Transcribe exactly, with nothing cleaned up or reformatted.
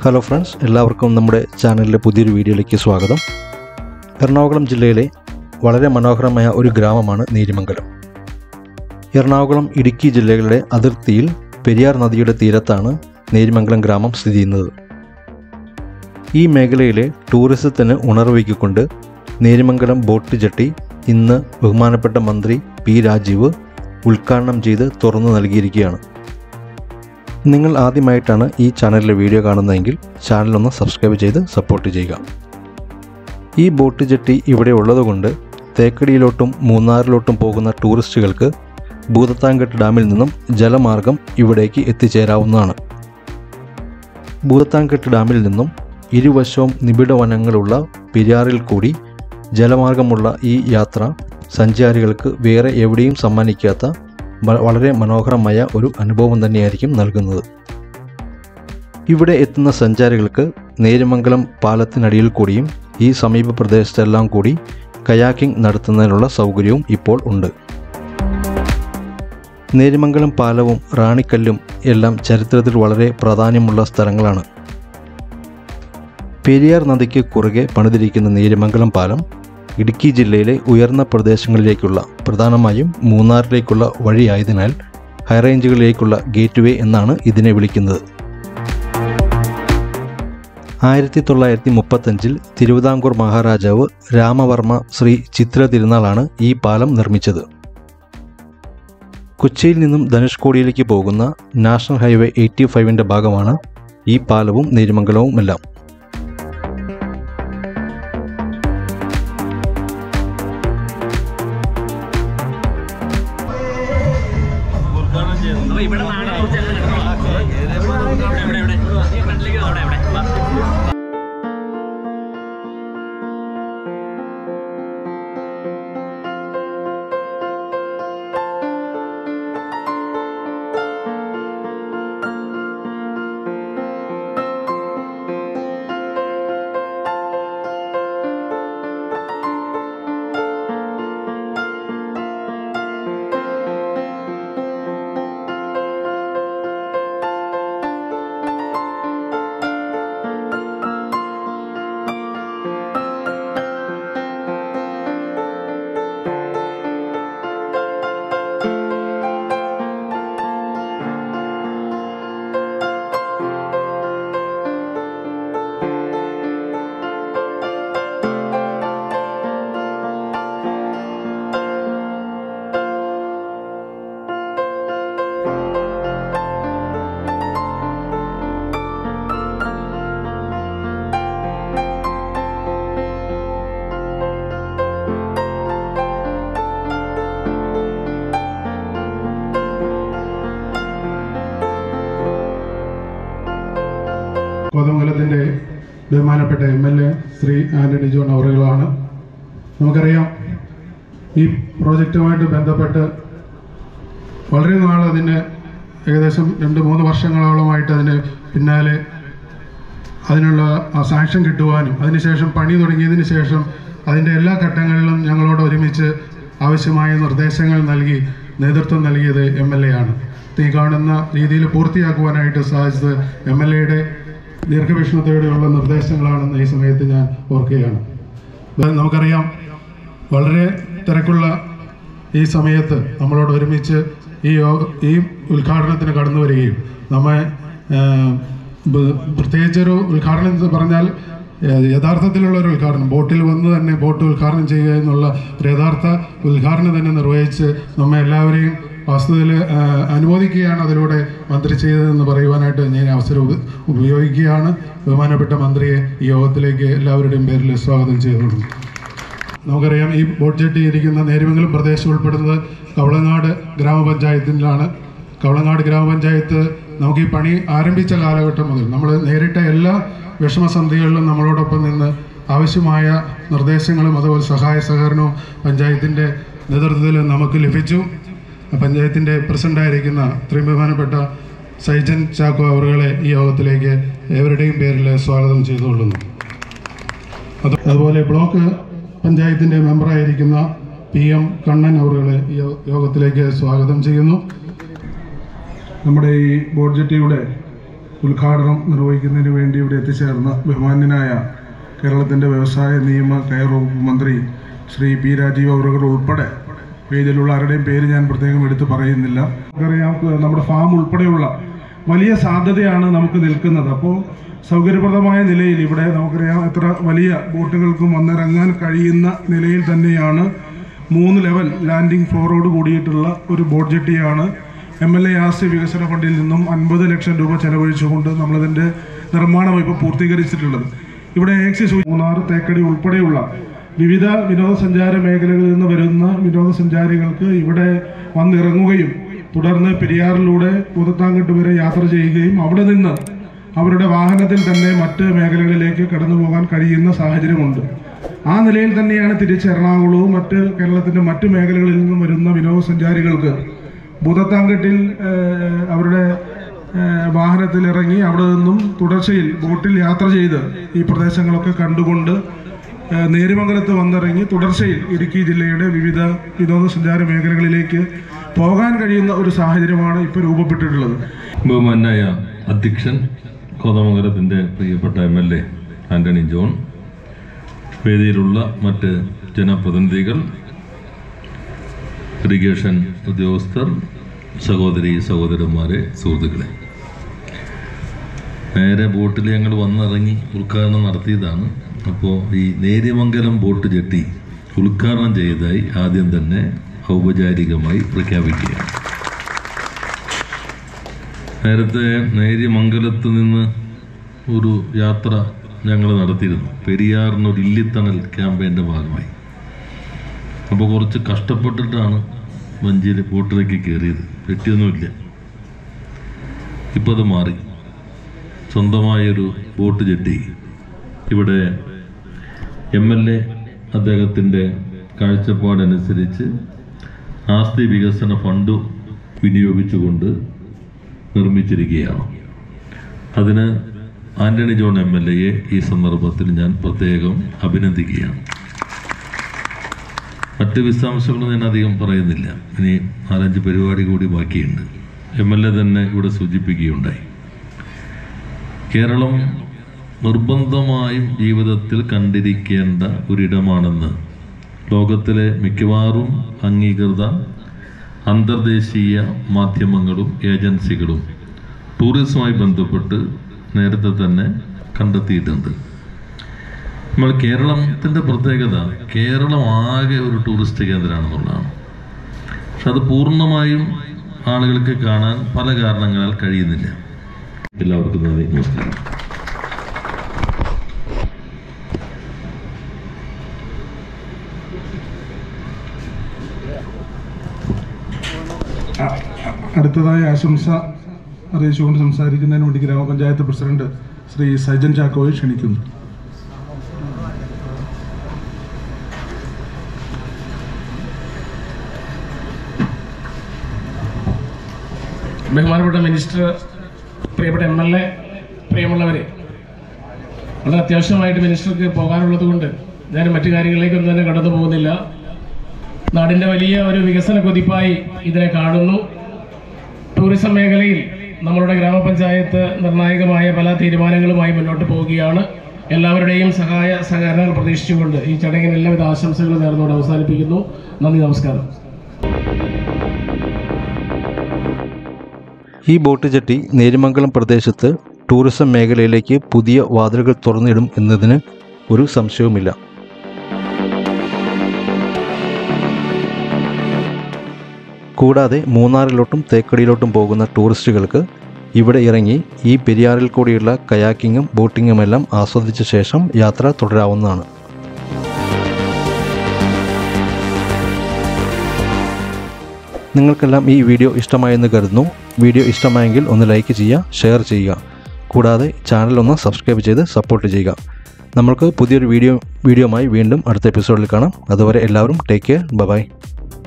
Hello friends, എല്ലാവർക്കും നമ്മുടെ ചാനലിലെ പുതിയൊരു വീഡിയോയിലേക്ക് സ്വാഗതം. എറണാകുളം ജില്ലയിലെ വളരെ മനോഹരമായ ഒരു ഗ്രാമമാണ് നേര്യമംഗലം. എറണാകുളം ഇടുക്കി ജില്ലകളുടെ അതിർത്തിയിൽ പെരിയാർ നദിയുടെ തീരത്താണ് നേര്യമംഗലം ഗ്രാമം സ്ഥിതി ചെയ്യുന്നത്. ഈ മേഖലയിലെ ടൂറിസത്തിന് ഉണർവ്വേകിക്കൊണ്ട് നേര്യമംഗലം ബോട്ട് ജെട്ടി ഇന്ന് ബഹുമാനപ്പെട്ട മന്ത്രി പി രാജീവ് ഉദ്ഘാടനം ചെയ്ത് തുറന്നു നൽകിയിരിക്കുകയാണ്. നിങ്ങൾ ആദ്യമായിട്ടാണ് ഈ ചാനലിലെ വീഡിയോ കാണുന്നതെങ്കിൽ ചാനലൊന്ന് സബ്സ്ക്രൈബ് ചെയ്ത് സപ്പോർട്ട് ചെയ്യുക. ഈ ബോട്ട് ജെട്ടി ഇവിടെ ഉള്ളതുകൊണ്ട് തേക്കടിയിലോട്ടും മൂന്നാറിലോട്ടും പോകുന്ന ടൂറിസ്റ്റുകൾക്ക് ഭൂതത്താൻകെട്ട് ഡാമിൽ നിന്നും ജലമാർഗം ഇവിടേക്ക് എത്തിച്ചേരാവുന്നതാണ്. ഭൂതത്താൻകെട്ട് ഡാമിൽ നിന്നും ഇരുവശവും നിബിഡ വനങ്ങളുള്ള പെരിയാറിൽ കൂടി ജലമാർഗമുള്ള ഈ യാത്ര സഞ്ചാരികൾക്ക് വേറെ എവിടെയും സമ്മാനിക്കാത്ത വളരെ മനോഹരമായ ഒരു അനുഭവം തന്നെയായിരിക്കും നൽകുന്നത്. ഇവിടെ എത്തുന്ന സഞ്ചാരികൾക്ക് നേര്യമംഗലം പാലത്തിനടിയിൽ കൂടിയും ഈ സമീപ പ്രദേശത്തെല്ലാം കൂടി കയാക്കിംഗ് നടത്തുന്നതിനുള്ള സൗകര്യവും ഇപ്പോൾ ഉണ്ട്. നേര്യമംഗലം പാലവും റാണിക്കല്ലും എല്ലാം ചരിത്രത്തിൽ വളരെ പ്രാധാന്യമുള്ള സ്ഥലങ്ങളാണ്. പെരിയാർ നദിക്ക് കുറുകെ പണിതിരിക്കുന്ന നേര്യമംഗലം പാലം ഇടുക്കി ജില്ലയിലെ ഉയർന്ന പ്രദേശങ്ങളിലേക്കുള്ള, പ്രധാനമായും മൂന്നാറിലേക്കുള്ള വഴിയായതിനാൽ ഹൈറേഞ്ചുകളിലേക്കുള്ള ഗേറ്റ് വേ എന്നാണ് ഇതിനെ വിളിക്കുന്നത്. ആയിരത്തി തൊള്ളായിരത്തി മുപ്പത്തഞ്ചിൽ തിരുവിതാംകൂർ മഹാരാജാവ് രാമവർമ്മ ശ്രീ ചിത്ര തിരുനാളാണ് ഈ പാലം നിർമ്മിച്ചത്. കൊച്ചിയിൽ നിന്നും ധനുഷ്കോടിയിലേക്ക് പോകുന്ന നാഷണൽ ഹൈവേ എയ്റ്റി ഫൈവിൻ്റെ ഭാഗമാണ് ഈ പാലവും നേര്യമംഗലവും എല്ലാം. കോതമംഗലത്തിൻ്റെ ബഹുമാനപ്പെട്ട M L A Shri Antony John അവറുകളാണ്. നമുക്കറിയാം, ഈ പ്രോജക്റ്റുമായിട്ട് ബന്ധപ്പെട്ട് വളരെ നാൾ അതിന് ഏകദേശം രണ്ട് മൂന്ന് വർഷങ്ങളോളമായിട്ട് അതിന് പിന്നാലെ അതിനുള്ള സാങ്ഷൻ കിട്ടുവാനും അതിനുശേഷം പണി തുടങ്ങിയതിന് ശേഷം അതിൻ്റെ എല്ലാ ഘട്ടങ്ങളിലും ഞങ്ങളോട് ഒരുമിച്ച് ആവശ്യമായ നിർദ്ദേശങ്ങൾ നൽകി നേതൃത്വം നൽകിയത് എം എൽ എ ആണ്. ഈ കാണുന്ന രീതിയിൽ പൂർത്തിയാക്കുവാനായിട്ട് സാധിച്ചത് എം എൽ എയുടെ ദീർഘവീക്ഷണത്തോടെയുള്ള നിർദ്ദേശങ്ങളാണെന്ന് ഈ സമയത്ത് ഞാൻ ഓർക്കുകയാണ്. നമുക്കറിയാം, വളരെ തിരക്കുള്ള ഈ സമയത്ത് നമ്മളോട് ഒരുമിച്ച് ഈ ഈ ഉദ്ഘാടനത്തിന് കടന്നു വരികയും നമ്മെ പ്രത്യേകിച്ചൊരു ഉദ്ഘാടനം എന്ന് പറഞ്ഞാൽ യഥാർത്ഥത്തിലുള്ളൊരു ഉദ്ഘാടനം, ബോട്ടിൽ വന്ന് തന്നെ ബോട്ട് ഉദ്ഘാടനം ചെയ്യുക എന്നുള്ള ഒരു യഥാർത്ഥ ഉദ്ഘാടനം തന്നെ നിർവഹിച്ച് നമ്മെ എല്ലാവരെയും വാസ്തുവിൽ അനുമോദിക്കുകയാണ് അതിലൂടെ മന്ത്രി ചെയ്തതെന്ന് പറയുവാനായിട്ട് ഞാൻ അവസരം ഉപയോഗിക്കുകയാണ്. ബഹുമാനപ്പെട്ട മന്ത്രിയെ ഈ യോഗത്തിലേക്ക് എല്ലാവരുടെയും പേരിൽ സ്വാഗതം ചെയ്തുകൊള്ളുന്നു. നമുക്കറിയാം, ഈ ബോട്ട് ജെട്ടി ഇരിക്കുന്ന നേര്യമംഗലം പ്രദേശം ഉൾപ്പെടുന്നത് കവളങ്ങാട് ഗ്രാമപഞ്ചായത്തിലാണ്. കവളങ്ങാട് ഗ്രാമപഞ്ചായത്ത് നമുക്ക് ഈ പണി ആരംഭിച്ച കാലഘട്ടം മുതൽ നമ്മൾ നേരിട്ട എല്ലാ വിഷമസന്ധികളിലും നമ്മളോടൊപ്പം നിന്ന് ആവശ്യമായ നിർദ്ദേശങ്ങളും അതുപോലെ സഹായ സഹകരണവും പഞ്ചായത്തിൻ്റെ നേതൃത്വത്തിൽ നമുക്ക് ലഭിച്ചു. പഞ്ചായത്തിൻ്റെ പ്രസിഡൻ്റായിരിക്കുന്ന ഇത്രയും ബഹുമാനപ്പെട്ട സൈജൻ ചാക്കോ അവറുകളെ ഈ യോഗത്തിലേക്ക് ഏവരുടെയും പേരിൽ സ്വാഗതം ചെയ്തുകൊള്ളുന്നു. അതുപോലെ ബ്ലോക്ക് പഞ്ചായത്തിൻ്റെ മെമ്പറായിരിക്കുന്ന പി എം കണ്ണൻ അവറുകളെ ഈ യോഗത്തിലേക്ക് സ്വാഗതം ചെയ്യുന്നു. നമ്മുടെ ഈ ബോട്ട് ജെട്ടിയുടെ ഉദ്ഘാടനം നിർവഹിക്കുന്നതിന് വേണ്ടി ഇവിടെ എത്തിച്ചേർന്ന ബഹുമാന്യനായ കേരളത്തിൻ്റെ വ്യവസായ നിയമ കയർ വകുപ്പ് മന്ത്രി ശ്രീ പി രാജീവ് അവറുകൾ ഉൾപ്പെടെ വേദിയിലുള്ള ആരുടെയും പേര് ഞാൻ പ്രത്യേകം എടുത്ത് പറയുന്നില്ല. നമുക്കറിയാം, നമ്മുടെ ഫാം ഉൾപ്പെടെയുള്ള വലിയ സാധ്യതയാണ് നമുക്ക് നിൽക്കുന്നത്. അപ്പോൾ സൗകര്യപ്രദമായ നിലയിൽ ഇവിടെ നമുക്കറിയാം എത്ര വലിയ ബോട്ടുകൾക്കും വന്നിറങ്ങാൻ കഴിയുന്ന നിലയിൽ തന്നെയാണ് മൂന്ന് ലെവൽ ലാൻഡിംഗ് ഫ്ലോറോട് കൂടിയിട്ടുള്ള ഒരു ബോട്ട് ജെട്ടിയാണ് എം എൽ എ ആസ്തി വികസന ഫണ്ടിൽ നിന്നും അൻപത് ലക്ഷം രൂപ ചെലവഴിച്ചുകൊണ്ട് നമ്മളതിൻ്റെ നിർമ്മാണം ഇപ്പോൾ പൂർത്തീകരിച്ചിട്ടുള്ളത്. ഇവിടെ ഏകദേശം മൂന്നാർ, തേക്കടി ഉൾപ്പെടെയുള്ള വിവിധ വിനോദസഞ്ചാര മേഖലകളിൽ നിന്ന് വരുന്ന വിനോദസഞ്ചാരികൾക്ക് ഇവിടെ വന്നിറങ്ങുകയും തുടർന്ന് പെരിയാറിലൂടെ ഭൂതത്താൻകെട്ട് വരെ യാത്ര ചെയ്യുകയും അവിടെ നിന്ന് അവരുടെ വാഹനത്തിൽ തന്നെ മറ്റ് മേഖലകളിലേക്ക് കടന്നു പോകാൻ കഴിയുന്ന സാഹചര്യമുണ്ട്. ആ നിലയിൽ തന്നെയാണ് തിരിച്ച് എറണാകുളവും മറ്റ് കേരളത്തിൻ്റെ മറ്റു മേഖലകളിൽ നിന്നും വരുന്ന വിനോദസഞ്ചാരികൾക്ക് ഭൂതത്താൻകെട്ടിൽ അവരുടെ വാഹനത്തിൽ ഇറങ്ങി അവിടെ നിന്നും തുടർച്ചയിൽ ബോട്ടിൽ യാത്ര ചെയ്ത് ഈ പ്രദേശങ്ങളൊക്കെ കണ്ടുകൊണ്ട് നേര്യമംഗലത്ത് വന്നിറങ്ങി തുടർച്ചയിൽ ഇടുക്കി ജില്ലയുടെ വിവിധ വിനോദസഞ്ചാര മേഖലകളിലേക്ക് പോകാൻ കഴിയുന്ന ഒരു സാഹചര്യമാണ് ഇപ്പോൾ രൂപപ്പെട്ടിട്ടുള്ളത്. ബഹുമാന്യായ അധ്യക്ഷൻ, കോതമംഗലത്തിൻ്റെ പ്രിയപ്പെട്ട M L A Antony John, വേദിയിലുള്ള മറ്റ് ജനപ്രതിനിധികൾ, ഇറിഗേഷൻ ഉദ്യോഗസ്ഥർ, സഹോദരി സഹോദരന്മാരെ, സുഹൃത്തുക്കളെ, നേരെ ബോട്ടിൽ ഞങ്ങൾ വന്നിറങ്ങി ഉദ്ഘാടനം നടത്തിയതാണ്. അപ്പോൾ ഈ നേര്യമംഗലം ബോട്ട് ജെട്ടി ഉദ്ഘാടനം ചെയ്തതായി ആദ്യം തന്നെ ഔപചാരികമായി പ്രഖ്യാപിക്കുകയാണ്. നേരത്തെ നേര്യമംഗലത്ത് നിന്ന് ഒരു യാത്ര ഞങ്ങൾ നടത്തിയിരുന്നു, പെരിയാറിനൊരു ഇല്ലിത്തണൽ ക്യാമ്പയിൻ്റെ ഭാഗമായി. അപ്പോൾ കുറച്ച് കഷ്ടപ്പെട്ടിട്ടാണ് വഞ്ചിയിൽ ബോട്ടിലേക്ക് കയറിയത്, പെട്ടിയൊന്നുമില്ല. ഇപ്പം അത് മാറി, സ്വന്തമായൊരു ബോട്ട് ജെട്ടി ഇവിടെ എം എൽ എ അദ്ദേഹത്തിൻ്റെ കാഴ്ചപ്പാടനുസരിച്ച് ആസ്തി വികസന ഫണ്ട് വിനിയോഗിച്ചുകൊണ്ട് നിർമ്മിച്ചിരിക്കുകയാണ്. അതിന് ആന്റണി ജോൺ എം എൽ എയെ ഈ സന്ദർഭത്തിൽ ഞാൻ പ്രത്യേകം അഭിനന്ദിക്കുകയാണ്. മറ്റ് വിശദാംശങ്ങളും ഞാൻ അധികം പറയുന്നില്ല, ഇനി നാലഞ്ച് പരിപാടി കൂടി ബാക്കിയുണ്ട്. എം എൽ എ തന്നെ ഇവിടെ സൂചിപ്പിക്കുകയുണ്ടായി, കേരളം നിർബന്ധമായും ജീവിതത്തിൽ കണ്ടിരിക്കേണ്ട ഒരിടമാണെന്ന് ലോകത്തിലെ മിക്കവാറും അംഗീകൃത അന്തർദേശീയ മാധ്യമങ്ങളും ഏജൻസികളും ടൂറിസവുമായി ബന്ധപ്പെട്ട് നേരത്തെ തന്നെ കണ്ടെത്തിയിട്ടുണ്ട്. നമ്മൾ കേരളത്തിൻ്റെ പ്രത്യേകത, കേരളം ആകെ ഒരു ടൂറിസ്റ്റ് കേന്ദ്രമാണെന്നുള്ളതാണ്. പക്ഷെ അത് പൂർണ്ണമായും ആളുകൾക്ക് കാണാൻ പല കാരണങ്ങളാൽ കഴിയുന്നില്ല. എല്ലാവർക്കും നന്ദി, നമസ്കാരം. അടുത്തതായി ആശംസ അറിയിച്ചുകൊണ്ട് സംസാരിക്കുന്നതിന് വേണ്ടി ഗ്രാമപഞ്ചായത്ത് പ്രസിഡന്റ് ശ്രീ സൈജൻ ചാക്കോയെ ക്ഷണിക്കുന്നു. ബഹുമാനപ്പെട്ട മിനിസ്റ്റർ, പ്രിയപ്പെട്ട എം എൽ എ, പ്രിയമുള്ളവരെ, വളരെ അത്യാവശ്യമായിട്ട് മിനിസ്റ്റർക്ക് പോകാനുള്ളത് കൊണ്ട് ഞാൻ മറ്റു കാര്യങ്ങളിലേക്കൊന്നും തന്നെ കടന്നു പോകുന്നില്ല. നാടിൻ്റെ വലിയ ഒരു വികസന കുതിപ്പായി ഇതിനെ കാണുന്നു. ടൂറിസം മേഖലയിൽ നമ്മളുടെ ഗ്രാമപഞ്ചായത്ത് നിർണായകമായ പല തീരുമാനങ്ങളുമായി മുന്നോട്ട് പോവുകയാണ്. എല്ലാവരുടെയും സഹായ സഹകരണങ്ങൾ പ്രതീക്ഷിച്ചുകൊണ്ട് ഈ ചടങ്ങിന് എല്ലാവിധ ആശംസകളും നേർന്നുകൊണ്ട് അവസാനിപ്പിക്കുന്നു. നന്ദി, നമസ്കാരം. ഈ ബോട്ട് ജെട്ടി നേര്യമംഗലം പ്രദേശത്ത് ടൂറിസം മേഖലയിലേക്ക് പുതിയ വാതിലുകൾ തുറന്നിടും എന്നതിന് ഒരു സംശയവുമില്ല. കൂടാതെ മൂന്നാറിലോട്ടും തേക്കടിയിലോട്ടും പോകുന്ന ടൂറിസ്റ്റുകൾക്ക് ഇവിടെ ഇറങ്ങി ഈ പെരിയാറിൽ കൂടിയുള്ള കയാക്കിങ്ങും ബോട്ടിങ്ങുമെല്ലാം ആസ്വദിച്ച ശേഷം യാത്ര തുടരാവുന്നതാണ്. നിങ്ങൾക്കെല്ലാം ഈ വീഡിയോ ഇഷ്ടമായെന്ന് കരുതുന്നു. വീഡിയോ ഇഷ്ടമായെങ്കിൽ ഒന്ന് ലൈക്ക് ചെയ്യുക, ഷെയർ ചെയ്യുക. കൂടാതെ ചാനൽ ഒന്ന് സബ്സ്ക്രൈബ് ചെയ്ത് സപ്പോർട്ട് ചെയ്യുക. നമ്മൾക്ക് പുതിയൊരു വീഡിയോ വീഡിയോയുമായി വീണ്ടും അടുത്ത എപ്പിസോഡിൽ കാണാം. അതുവരെ എല്ലാവരും ടേക്ക് കെയർ, ബൈ ബൈ.